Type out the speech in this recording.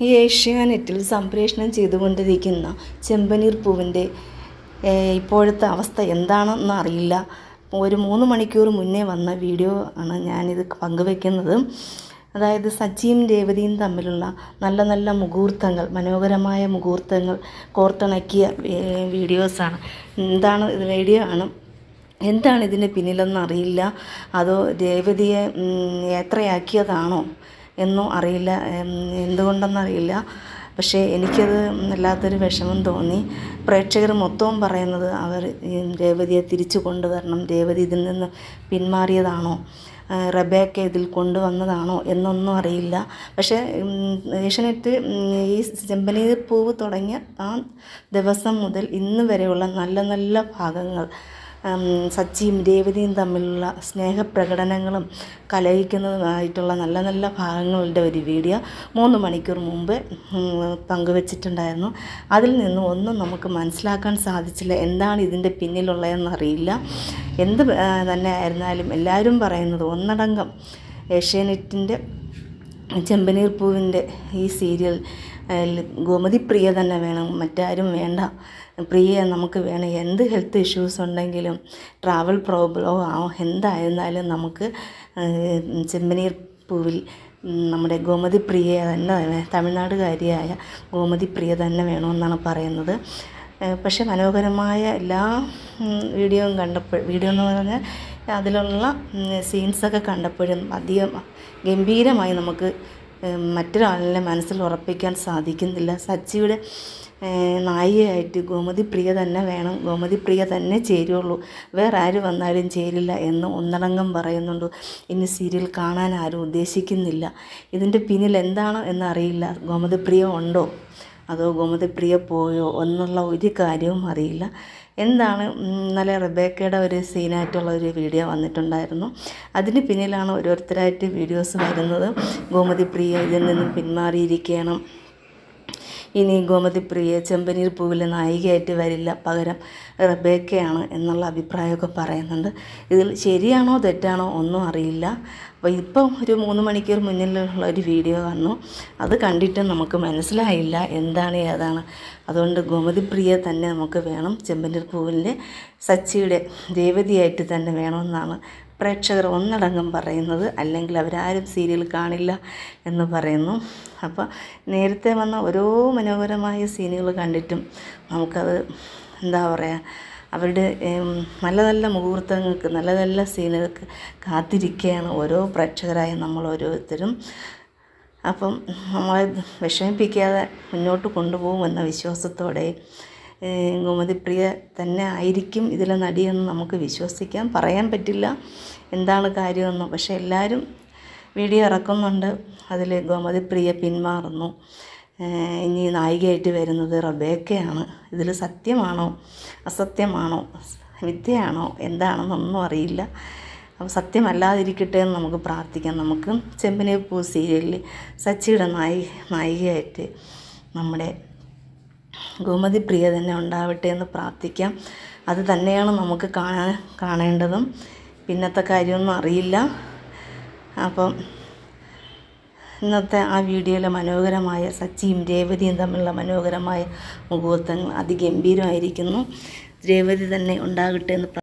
ഈ ഏഷ്യാനെറ്റിൽ സംപ്രേഷണം ചെയ്തുകൊണ്ടിരിക്കുന്ന ചെമ്പനീർ പൂവിൻ്റെ ഇപ്പോഴത്തെ അവസ്ഥ എന്താണെന്ന് അറിയില്ല. ഒരു 3 മണിക്കൂർ മുന്നേ വന്ന വീഡിയോ ആണ് ഞാനിത് പങ്കുവെക്കുന്നത്. അതായത് സച്ചിയും രേവതിയും തമ്മിലുള്ള നല്ല നല്ല മുഹൂർത്തങ്ങൾ, മനോഹരമായ മുഹൂർത്തങ്ങൾ കോർത്തിണക്കിയ വീഡിയോസാണ്. വീഡിയോ ആണ്. എന്താണ് ഇതിന് പിന്നിലെന്ന് അറിയില്ല. അതോ രേവതിയെ യാത്രയാക്കിയതാണോ എന്നോ അറിയില്ല, എന്തുകൊണ്ടെന്നറിയില്ല. പക്ഷേ എനിക്കത് വല്ലാത്തൊരു വിഷമം തോന്നി. പ്രേക്ഷകർ മൊത്തവും പറയുന്നത് അവർ രേവതിയെ തിരിച്ചു കൊണ്ടുവരണം, രേവതി ഇതിൽ നിന്ന് പിന്മാറിയതാണോ, റബേക്ക ഇതിൽ കൊണ്ടുവന്നതാണോ എന്നൊന്നും അറിയില്ല. പക്ഷേ ഏഷ്യാനെറ്റ് ഈ ചെമ്പനീർ പൂവ് തുടങ്ങിയ ആ ദിവസം മുതൽ ഇന്ന് വരെയുള്ള നല്ല നല്ല ഭാഗങ്ങൾ, സച്ചിയും രേവതിയും തമ്മിലുള്ള സ്നേഹപ്രകടനങ്ങളും കലഹിക്കുന്നതുമായിട്ടുള്ള നല്ല നല്ല ഭാഗങ്ങളുടെ ഒരു വീഡിയോ 3 മണിക്കൂർ മുമ്പ് പങ്കുവച്ചിട്ടുണ്ടായിരുന്നു. അതിൽ നിന്നും ഒന്നും നമുക്ക് മനസ്സിലാക്കാൻ സാധിച്ചില്ല. എന്താണ് ഇതിൻ്റെ പിന്നിലുള്ളതെന്നറിയില്ല. എന്ത് തന്നെ ആയിരുന്നാലും എല്ലാവരും പറയുന്നത് ഒന്നടങ്കം ഏഷ്യാനെറ്റിൻ്റെ ചെമ്പനീർ പൂവിൻ്റെ ഈ സീരിയൽ ഗോമതി പ്രിയ തന്നെ വേണം, മറ്റാരും വേണ്ട, പ്രിയ നമുക്ക് വേണം. എന്ത് ഹെൽത്ത് ഇഷ്യൂസ് ഉണ്ടെങ്കിലും, ട്രാവൽ പ്രോബ്ലമോ എന്തായിരുന്നാലും നമുക്ക് ചെമ്പനീർ പൂവിൽ നമ്മുടെ ഗോമതി പ്രിയ തന്നെ, തമിഴ്നാടുകാരിയായ ഗോമതി പ്രിയ തന്നെ വേണമെന്നാണ് പറയുന്നത്. പക്ഷേ മനോഹരമായ എല്ലാ വീഡിയോയും വീഡിയോ എന്ന് പറഞ്ഞാൽ അതിലുള്ള സീൻസൊക്കെ കണ്ടപ്പോഴും അധികം ഗംഭീരമായി നമുക്ക് മറ്റൊരാളിനെ മനസ്സിൽ ഉറപ്പിക്കാൻ സാധിക്കുന്നില്ല. സച്ചിയുടെ നായികയായിട്ട് ഗോമതി പ്രിയ തന്നെ വേണം, ഗോമതി പ്രിയ തന്നെ ചേരുള്ളൂ, വേറെ ആര് വന്നാലും ചേരില്ല എന്ന് ഒന്നടങ്കം പറയുന്നുണ്ട്. ഇനി സീരിയൽ കാണാൻ ആരും ഉദ്ദേശിക്കുന്നില്ല. ഇതിൻ്റെ പിന്നിൽ എന്താണ് എന്നറിയില്ല. ഗോമതി പ്രിയ ഉണ്ടോ അതോ ഗോമതി പ്രിയ പോയോ എന്നുള്ള ഒരു കാര്യവും അറിയില്ല. എന്താണ് ഇന്നലെ റബേക്കയുടെ ഒരു സീനായിട്ടുള്ള ഒരു വീഡിയോ വന്നിട്ടുണ്ടായിരുന്നു. അതിന് പിന്നിലാണ് ഓരോരുത്തരായിട്ട് വീഡിയോസ് വരുന്നത്. ഗോമതി പ്രിയ ഇതിൽ നിന്നും പിന്മാറിയിരിക്കണം, ഇനി ഗോമതി പ്രിയ ചെമ്പനീർ പൂവിലെ നായികയായിട്ട് വരില്ല, പകരം റബേക്കയാണ് എന്നുള്ള അഭിപ്രായമൊക്കെ പറയുന്നുണ്ട്. ഇതിൽ ശരിയാണോ തെറ്റാണോ ഒന്നും അറിയില്ല. അപ്പോൾ ഇപ്പം ഒരു 3 മണിക്കൂർ മുന്നിലുള്ള ഒരു വീഡിയോ വന്നു. അത് കണ്ടിട്ട് നമുക്ക് മനസ്സിലായില്ല എന്താണ് ഏതാണ്. അതുകൊണ്ട് ഗോമതി പ്രിയ തന്നെ നമുക്ക് വേണം, ചെമ്പനീർ പൂവിൻ്റെ സച്ചിയുടെ രേവതിയായിട്ട് തന്നെ വേണമെന്നാണ് പ്രേക്ഷകർ ഒന്നടങ്കം പറയുന്നത്. അല്ലെങ്കിൽ അവരാരും സീരിയൽ കാണില്ല എന്ന് പറയുന്നു. അപ്പോൾ നേരത്തെ വന്ന ഓരോ മനോഹരമായ സീനുകൾ കണ്ടിട്ടും നമുക്കത് എന്താ പറയുക, അവരുടെ നല്ല നല്ല മുഹൂർത്തങ്ങൾക്ക്, നല്ല നല്ല സീനുകൾക്ക് കാത്തിരിക്കുകയാണ് ഓരോ പ്രേക്ഷകരായ നമ്മൾ ഓരോരുത്തരും. അപ്പം നമ്മളെ വിഷമിപ്പിക്കാതെ മുന്നോട്ട് കൊണ്ടുപോകുമെന്ന വിശ്വാസത്തോടെ ഗോമതി പ്രിയ തന്നെ ആയിരിക്കും ഇതിലെ നടിയെന്ന് നമുക്ക് വിശ്വസിക്കാം. പറയാൻ പറ്റില്ല എന്താണ് കാര്യമെന്ന്. പക്ഷേ എല്ലാവരും വീഡിയോ ഇറക്കുന്നുണ്ട്. അതിൽ ഗോമതി പ്രിയ പിന്മാറുന്നു, ഇനി നായികയായിട്ട് വരുന്നത് റബേക്കയാണ്. ഇതിൽ സത്യമാണോ അസത്യമാണോ വിദ്യയാണോ എന്താണെന്നൊന്നും അറിയില്ല. അപ്പോൾ സത്യമല്ലാതിരിക്കട്ടെ എന്ന് നമുക്ക് പ്രാർത്ഥിക്കാം. നമുക്ക് ചെമ്പനീർ പൂ സീരിയലിൽ സച്ചിയുടെ നായികയായിട്ട് നമ്മുടെ ഗോമതി പ്രിയ തന്നെ ഉണ്ടാവട്ടെ എന്ന് പ്രാർത്ഥിക്കാം. അത് തന്നെയാണ് നമുക്ക് കാണേണ്ടതും. പിന്നത്തെ കാര്യമൊന്നും അറിയില്ല. അപ്പം ഇന്നത്തെ ആ വീഡിയോയിലെ മനോഹരമായ സച്ചിയും രേവതിയും തമ്മിലുള്ള മനോഹരമായ മുഹൂർത്തങ്ങൾ അതിഗംഭീരമായിരിക്കുന്നു. രേവതി തന്നെ ഉണ്ടാകട്ടെ എന്ന്